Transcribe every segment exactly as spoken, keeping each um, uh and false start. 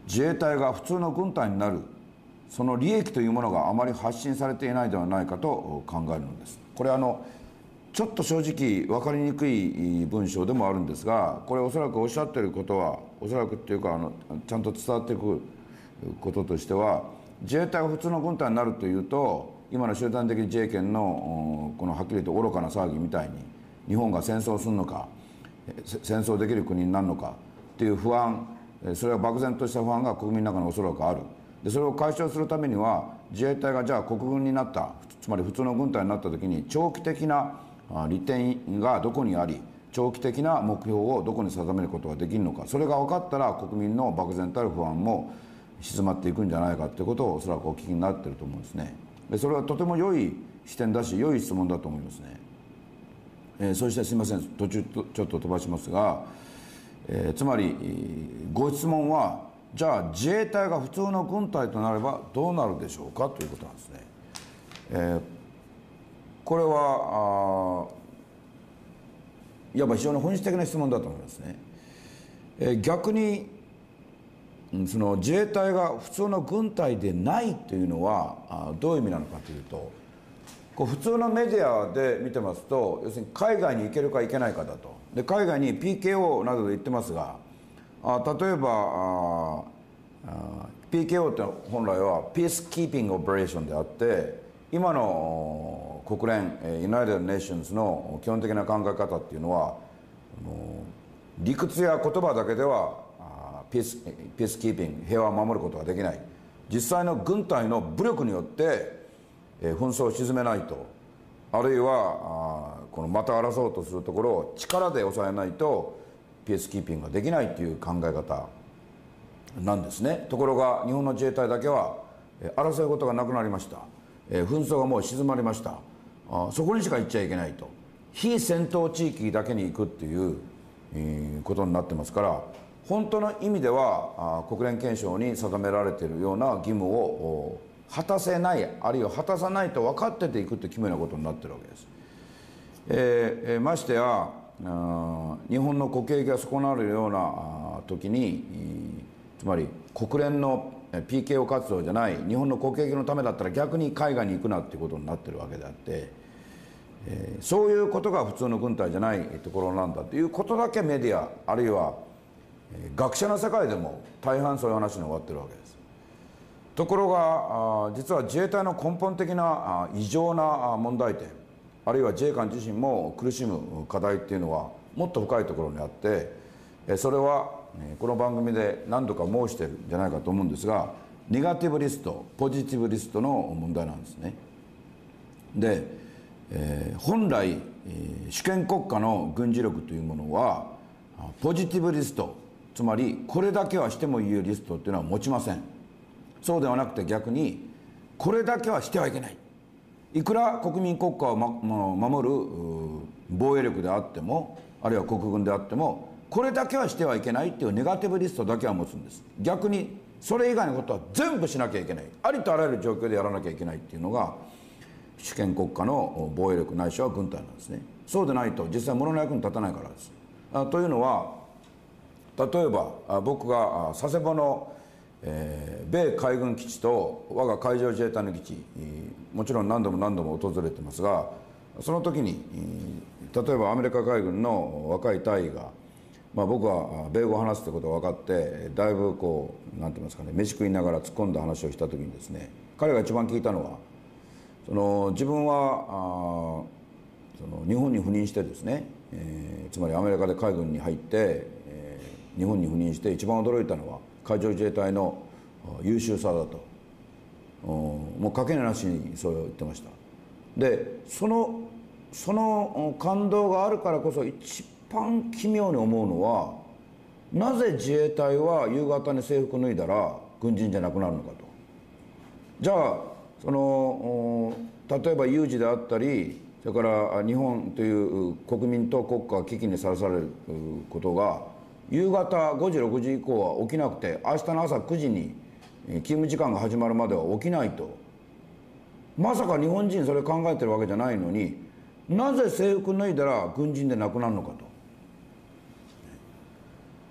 自衛隊が普通の軍隊になる、その利益というものがあまり発信されていないではないかと考えるのです。これはあのちょっと正直分かりにくい文章でもあるんですが、これおそらくおっしゃっていることは、おそらくっていうかあのちゃんと伝わっていくこととしては、自衛隊が普通の軍隊になるというと、今の集団的自衛権のこのはっきりと愚かな騒ぎみたいに、日本が戦争するのか、戦争できる国になるのかっていう不安、それは漠然とした不安が国民の中におそらくある。でそれを解消するためには、自衛隊がじゃあ国軍になった、つまり普通の軍隊になった時に、長期的な利点がどこにあり、長期的な目標をどこに定めることができるのか、それが分かったら国民の漠然たる不安も静まっていくんじゃないかということをおそらくお聞きになっていると思うんですね。でそれはとても良い視点だし、良い質問だと思いますね。えー、そしてすみません、途中ちょっと飛ばしますが、えー、つまりご質問は、じゃあ自衛隊が普通の軍隊となればどうなるでしょうかということなんですね。えー、これはいわば非常に本質的な質問だと思いますね。えー、逆にその自衛隊が普通の軍隊でないというのはどういう意味なのかというと、こう普通のメディアで見てますと、要するに海外に行けるか行けないかだと。で海外に ピーケーオー などで言ってますが、あ例えばああ ピーケーオー って本来はピースキーピングオペレーションであって、今の国連ユナイテッド・ネーションズの基本的な考え方っていうのは、理屈や言葉だけではピース、ピースキーピング、平和を守ることができない。実際の軍隊の武力によって紛争を鎮めないと、あるいはこのまた争おうとするところを力で抑えないとピースキーピングができないという考え方なんですね。ところが日本の自衛隊だけは争うことがなくなりました。紛争がもう静まりました。そこにしか行っちゃいけないと、非戦闘地域だけに行くっていうことになってますから、本当の意味では国連憲章に定められているような義務を果たせない、あるいは果たさないと分かってていくって奇妙なことになっているわけです。えー、ましてや日本の国益が損なわれるような時に、つまり国連の ピーケーオー 活動じゃない日本の国益のためだったら逆に海外に行くなっていうことになっているわけであって、えー、そういうことが普通の軍隊じゃないところなんだということだけメディア、あるいは学者の世界でも大半そういう話に終わってるわけです。ところが実は自衛隊の根本的な異常な問題点、あるいは自衛官自身も苦しむ課題っていうのはもっと深いところにあって、それはこの番組で何度か申してるんじゃないかと思うんですが、ネガティブリスト、ポジティブリストの問題なんですね。で、えー、本来、えー、主権国家の軍事力というものはポジティブリスト、つまりこれだけはしてもいいリストっていうのは持ちません。そうではなくて逆にこれだけはしてはいけない、いくら国民国家を、ま、守る防衛力であっても、あるいは国軍であっても、これだけはしてはいけないっていうネガティブリストだけは持つんです。逆にそれ以外のことは全部しなきゃいけない、ありとあらゆる状況でやらなきゃいけないっていうのが主権国家の防衛力ないしは軍隊なんですね。そうでないと実際物の役に立たないからです。あというのは、例えば僕が佐世保の、えー、米海軍基地と我が海上自衛隊の基地、もちろん何度も何度も訪れてますが、その時に例えばアメリカ海軍の若い隊員が、まあ、僕は米語を話すってことが分かって、だいぶこう何て言いますかね、飯食いながら突っ込んだ話をした時にですね、彼が一番聞いたのは、その自分はあその日本に赴任してですね、えー、つまりアメリカで海軍に入って、えー、日本に赴任して一番驚いたのは海上自衛隊の優秀さだと、もうかけなしにそう言ってました。でそのその感動があるからこそ一番奇妙に思うのは、なぜ自衛隊は夕方に制服脱いだら軍人じゃなくなるのかと。じゃあその例えば有事であったり、それから日本という国民と国家が危機にさらされることが夕方ごじろくじ以降は起きなくて、明日の朝くじに勤務時間が始まるまでは起きないと。まさか日本人それ考えてるわけじゃないのに、なぜ制服脱いだら軍人でなくなるのかと。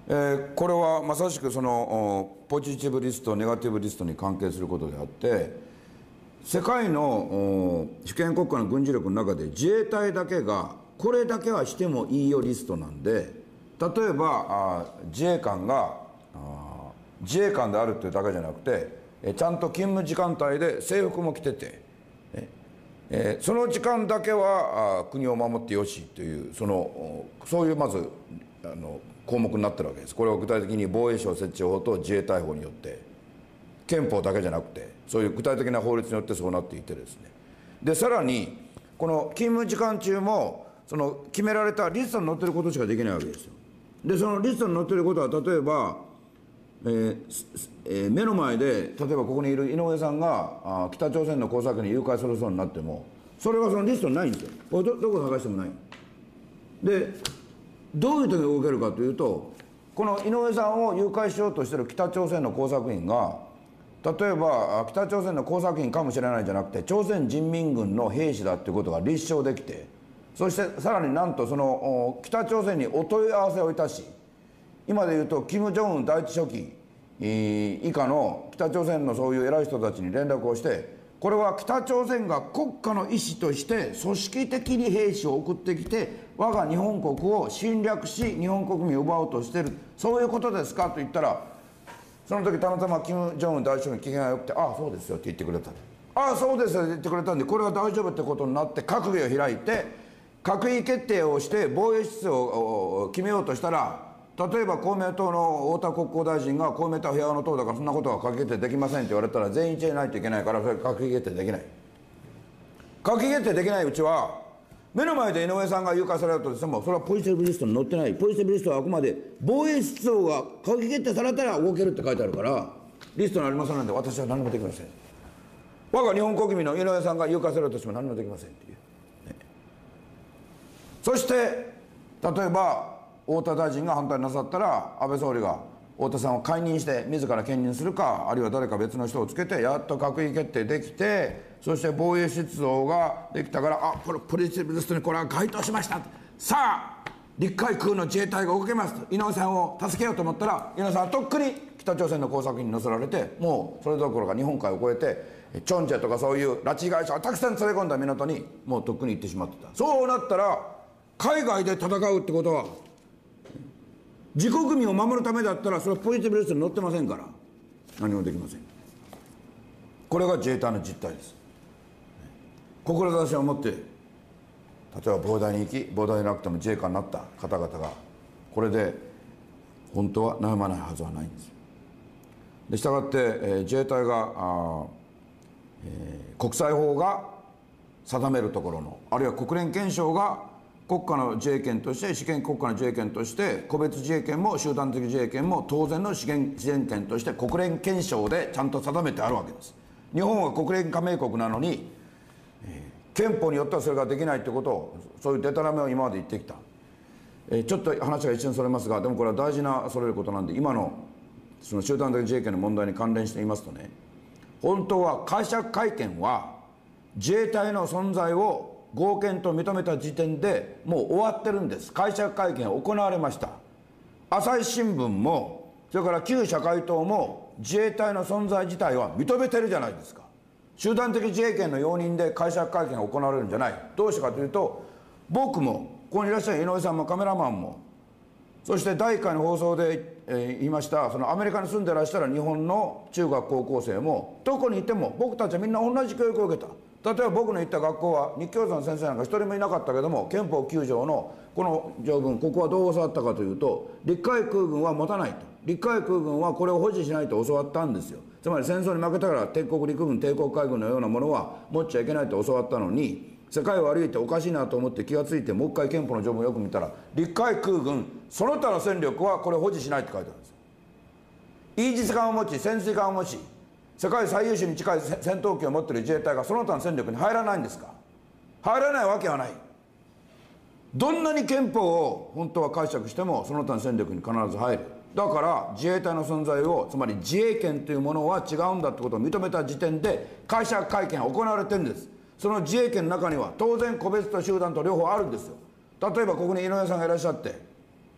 えー、これはまさしくそのポジティブリストネガティブリストに関係することであって、世界の主権国家の軍事力の中で自衛隊だけがこれだけはしてもいいよリストなんで、例えばあ自衛官があ自衛官であるっていうだけじゃなくて、えちゃんと勤務時間帯で制服も着てて、ええー、その時間だけはあ国を守ってよしというそのそういうまずあの項目になってるわけです。これは具体的に防衛省設置法と自衛隊法によって、憲法だけじゃなくてそういう具体的な法律によってそうなっていてですね。でさらにこの勤務時間中もその決められたリストに載ってることしかできないわけですよ。でそのリストに載ってることは例えば、えーえー、目の前で例えばここにいる井上さんがあ北朝鮮の工作員に誘拐されそうになっても、それはそのリストにないんですよ。これ ど, どこ探してもない。でどういう時に動けるかというと、この井上さんを誘拐しようとしている北朝鮮の工作員が例えば北朝鮮の工作員かもしれないんじゃなくて朝鮮人民軍の兵士だということが立証できて、そしてさらになんとその北朝鮮にお問い合わせをいたし、今でいうと金正恩第一書記以下の北朝鮮のそういう偉い人たちに連絡をして、これは北朝鮮が国家の意思として組織的に兵士を送ってきて我が日本国を侵略し日本国民を奪おうとしている、そういうことですかと言ったら、その時たまたま金正恩大統領に機嫌が良くて「ああそうですよ」って言ってくれた。ああそうですよって言ってくれたんで、これは大丈夫ってことになって閣議を開いて閣議決定をして防衛出を決めようとしたら、例えば公明党の太田国交大臣が公明党は平和の党だからそんなことは閣議決定できませんって言われたら全員一致でないといけないから、それ閣議決定できない。閣議決定できないうちは目の前で井上さんが誘拐されるとしてもそれはポジティブリストに載ってない。ポジティブリストはあくまで防衛出動が閣議決定されたら動けるって書いてあるから、リストにありませんので私は何もできません。我が日本国民の井上さんが誘拐されるとしても何もできませんっていう、ね、そして例えば太田大臣が反対なさったら安倍総理が太田さんを解任して自ら兼任するか、あるいは誰か別の人をつけてやっと閣議決定できて、そして防衛出動ができたから、あこれポジティブリストにこれは該当しました、さあ陸海空の自衛隊が動けますと井上さんを助けようと思ったら、井上さんはとっくに北朝鮮の工作員に乗せられて、もうそれどころか日本海を越えてチョンジェとかそういう拉致被害者がたくさん連れ込んだ港にもうとっくに行ってしまってた。そうなったら海外で戦うってことは自国民を守るためだったらそれはポジティブリストに載ってませんから何もできません。これが自衛隊の実態です。志を持って例えば防衛に行き、防衛でなくても自衛官になった方々がこれで本当は悩まないはずはないんです。でしたがって、えー、自衛隊があ、えー、国際法が定めるところの、あるいは国連憲章が国家の自衛権として主権国家の自衛権として個別自衛権も集団的自衛権も当然の主権自衛権として国連憲章でちゃんと定めてあるわけです。日本は国連加盟国なのに、えー、憲法によってはそれができないということを、そういうデタラメを今まで言ってきた。えー、ちょっと話が一瞬それますが、でもこれは大事なそれることなんで、今のその集団的自衛権の問題に関連して言いますとね、本当は解釈会見は自衛隊の存在を合憲と認めた時点でもう終わってるんです。解釈会見が行われました。朝日新聞もそれから旧社会党も自衛隊の存在自体は認めてるじゃないですか。集団的自衛権の容認で解釈会見が行われるんじゃない。どうしてかというと、僕もここにいらっしゃる井上さんもカメラマンも、そしてだいいっかいの放送で、えー、言いましたそのアメリカに住んでらっしゃる日本の中学高校生もどこにいても僕たちはみんな同じ教育を受けた。例えば僕の行った学校は日教山の先生なんか一人もいなかったけども、憲法きゅう条のこの条文、ここはどう教わったかというと、陸海空軍は持たないと、陸海空軍はこれを保持しないと教わったんですよ。つまり戦争に負けたから帝国陸軍帝国海軍のようなものは持っちゃいけないと教わったのに、世界を歩いておかしいなと思って気がついてもう一回憲法の条文をよく見たら、陸海空軍その他の戦力はこれを保持しないって書いてあるんですよ。イージス艦を持ち潜水艦を持ち世界最優秀に近い戦闘機を持っている自衛隊がその他の戦力に入らないんですか。入らないわけはない。どんなに憲法を本当は解釈してもその他の戦力に必ず入る。だから自衛隊の存在を、つまり自衛権というものは違うんだってことを認めた時点で解釈会見が行われてるんです。その自衛権の中には当然個別と集団と両方あるんですよ。例えばここに井上さんがいらっしゃって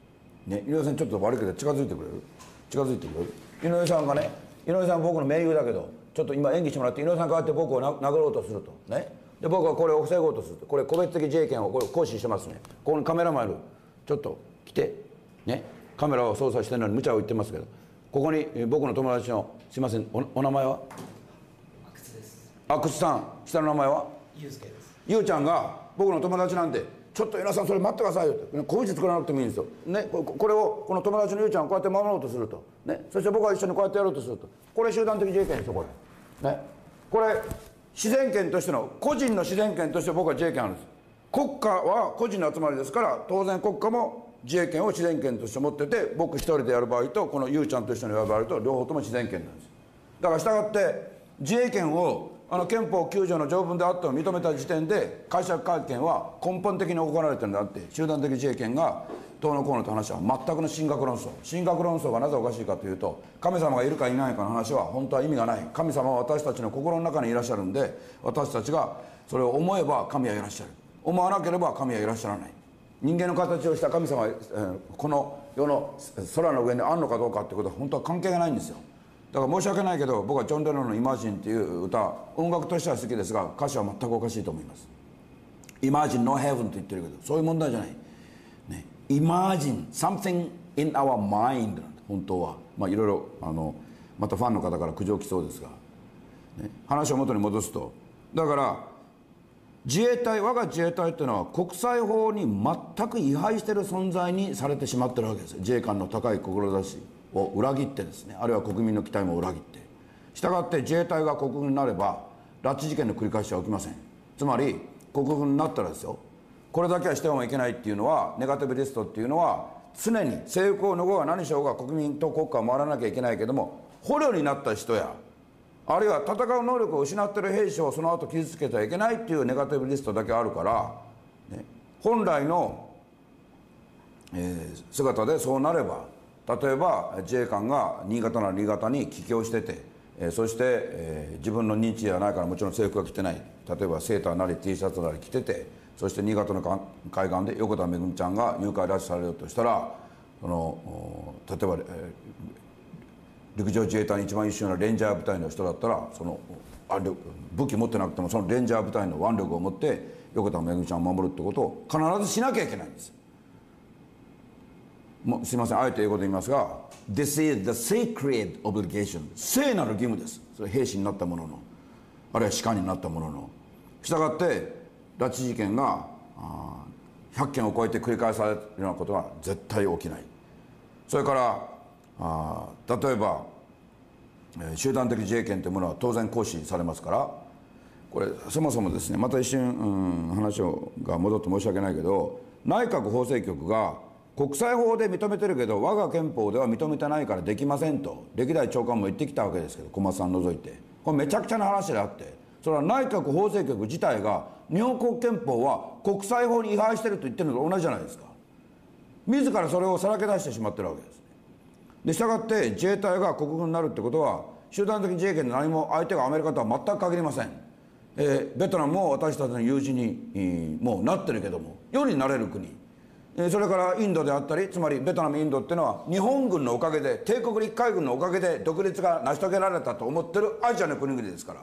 ね、井上さんちょっと悪いけど近づいてくれる近づいてくれる井上さんがね、井上さん僕の盟友だけどちょっと今演技してもらって、井上さんがこうやって僕をな殴ろうとするとね、で僕はこれを防ごうとすると、これ個別的自衛権をこれ行使してますね。ここにカメラマンいる、ちょっと来てね、カメラを操作してるのに無茶を言ってますけど、ここに僕の友達の、すいません、 お, お名前は阿久津です。 阿久津さん、下の名前はゆうすけです。 ゆうちゃんが僕の友達なんで、ちょっと井上さんそれ待ってくださいよって、こいつ作らなくてもいいんですよ、ね、こ, これをこの友達のゆうちゃんをこうやって守ろうとすると、ね、そして僕は一緒にこうやってやろうとすると、これ集団的自衛権ですよこれ、ね、これ自然権としての、個人の自然権として僕は自衛権あるんです。国家は個人の集まりですから、当然国家も自衛権を自然権として持ってて、僕一人でやる場合とこのゆうちゃんと一緒にやる場合と両方とも自然権なんです。だから従って自衛権をあの憲法きゅう条の条文であっても認めた時点で解釈改憲は根本的に行われてるんだって、集団的自衛権がどうのこうのって話は全くの神学論争。神学論争がなぜおかしいかというと、神様がいるかいないかの話は本当は意味がない。神様は私たちの心の中にいらっしゃるんで、私たちがそれを思えば神はいらっしゃる、思わなければ神はいらっしゃらない。人間の形をした神様は、えー、この世の空の上にあるのかどうかってことは本当は関係がないんですよ。だから申し訳ないけど、僕はジョン・レノンの「イマジン」っていう歌、音楽としては好きですが歌詞は全くおかしいと思います。イマジン no heaven と言ってるけど、そういう問題じゃない、ね、Imagine something in our mind 本当は、まあいろいろあのまたファンの方から苦情来そうですが、ね、話を元に戻すと、だから自衛隊、我が自衛隊っていうのは国際法に全く違反している存在にされてしまってるわけです。自衛官の高い志を裏切ってですね、あるいは国民の期待も裏切って、したがって自衛隊が国軍になれば拉致事件の繰り返しは起きません。つまり国軍になったらですよ、これだけはしてもいけないっていうのは、ネガティブリストっていうのは常に制服を脱ごうが何しようが国民と国家を回らなきゃいけないけども、捕虜になった人やあるいは戦う能力を失っている兵士をその後傷つけてはいけないっていうネガティブリストだけあるから、ね、本来の、えー、姿でそうなれば、例えば自衛官が新潟なら新潟に帰郷してて、えー、そして、えー、自分の認知ではないからもちろん制服が着てない、例えばセーターなり T シャツなり着てて、そして新潟の海岸で横田めぐみちゃんが誘拐拉致されるとしたら、その例えば、えー陸上自衛隊に一番優秀なレンジャー部隊の人だったら、その武器持ってなくてもそのレンジャー部隊の腕力を持って横田めぐみちゃんを守るってことを必ずしなきゃいけないんです。もうすいません、あえて英語で言いますが This is the sacred obligation、 聖なる義務です。それ兵士になったものの、あるいは士官になったものの。したがって拉致事件がひゃっけんを超えて繰り返されるようなことは絶対起きない。それからあ例えば、えー、集団的自衛権というものは当然行使されますから、これそもそもですね、また一瞬、うん、話をが戻って申し訳ないけど、内閣法制局が国際法で認めてるけど我が憲法では認めてないからできませんと歴代長官も言ってきたわけですけど、小松さん除いて、これめちゃくちゃな話であって、それは内閣法制局自体が日本国憲法は国際法に違反してると言ってるのと同じじゃないですか。自らそれをさらけ出してしまってるわけです。でしたがって自衛隊が国軍になるってことは、集団的自衛権で何も相手がアメリカとは全く限りません。えー、ベトナムも私たちの友人に、えー、もうなってるけども、世になれる国、えー、それからインドであったり、つまりベトナムインドっていうのは日本軍のおかげで、帝国陸海軍のおかげで独立が成し遂げられたと思ってるアジアの国々ですから、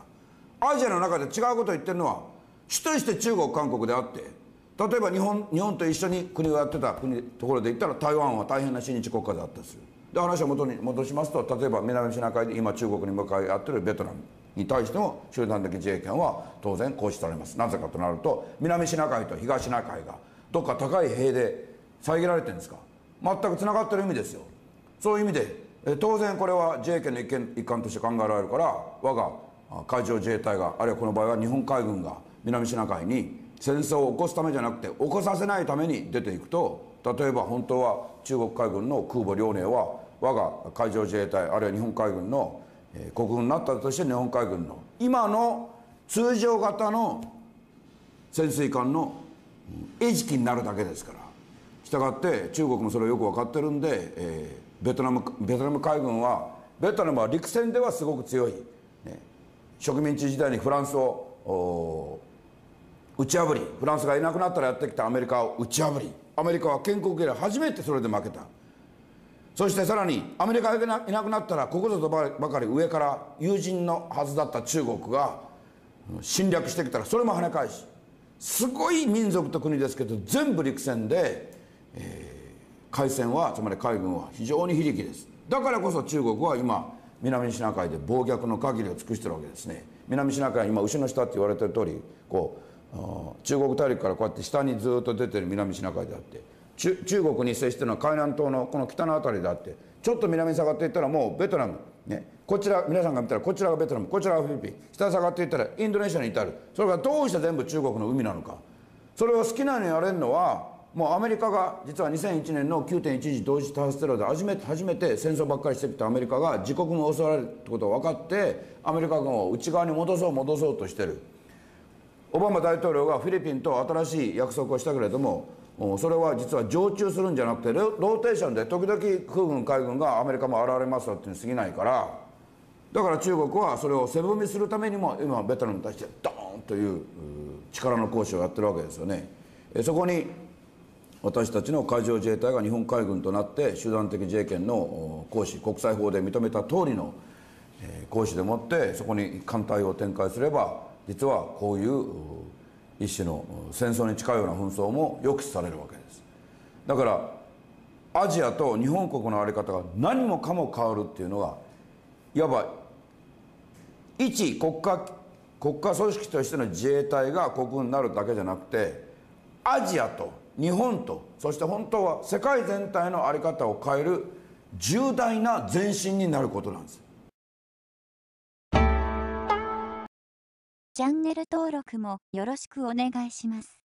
アジアの中で違うことを言ってるのは主として中国韓国であって、例えば日本日本と一緒に国をやってた国ところで言ったら台湾は大変な親日国家であったりする。で話を元に戻しますと、例えば南シナ海で今中国に向かい合ってるベトナムに対しても集団的自衛権は当然行使されます。なぜかとなると、南シナ海と東シナ海がどっか高い塀で遮られてるんですか、全くつながってる意味ですよ。そういう意味でえ当然これは自衛権の一環一環として考えられるから、我が海上自衛隊が、あるいはこの場合は日本海軍が南シナ海に戦争を起こすためじゃなくて起こさせないために出ていくと、例えば本当は中国海軍の空母遼寧は我が海上自衛隊、あるいは日本海軍の、えー、国軍になったとして日本海軍の今の通常型の潜水艦の餌食になるだけですから。したがって中国もそれをよく分かってるんで、えー、ベトナムベトナム海軍は、ベトナムは陸戦ではすごく強い、ね、植民地時代にフランスを打ち破り、フランスがいなくなったらやってきたアメリカを打ち破り、アメリカは建国以来初めてそれで負けた。 そしてさらにアメリカがいなくなったらここぞとばかり上から友人のはずだった中国が侵略してきたらそれも跳ね返し、すごい民族と国ですけど全部陸戦で、えー、海戦はつまり海軍は非常に非力です。だからこそ中国は今南シナ海で暴虐の限りを尽くしてるわけですね。南シナ海は今牛の下って言われてる通りこう中国大陸からこうやって下にずっと出てる南シナ海であって、中, 中国に接しているのは海南島のこの北の辺りであって、ちょっと南に下がっていったらもうベトナム、ね、こちら皆さんが見たらこちらがベトナム、こちらがフィリピン、下に下がっていったらインドネシアに至る。それがどうして全部中国の海なのか、それを好きなようにやれるのはもうアメリカが実はにせんいちねんの きゅうてんいちいち 同時多発テロで初めて初めて戦争ばっかりしてきたアメリカが自国も襲われるってことを分かってアメリカ軍を内側に戻そう戻そうとしてる。オバマ大統領がフィリピンと新しい約束をしたけれども、それは実は常駐するんじゃなくてローテーションで時々空軍海軍がアメリカも現れますよっていうに過ぎないから、だから中国はそれを背踏みするためにも今ベトナムに対してドーンという力の行使をやってるわけですよね。そこに私たちの海上自衛隊が日本海軍となって集団的自衛権の行使、国際法で認めた通りの行使でもってそこに艦隊を展開すれば、実はこういう一種の戦争に近いような紛争も抑止されるわけです。だからアジアと日本国の在り方が何もかも変わるっていうのが、いわば一国家国家組織としての自衛隊が国軍になるだけじゃなくて、アジアと日本とそして本当は世界全体の在り方を変える重大な前進になることなんです。 チャンネル登録もよろしくお願いします。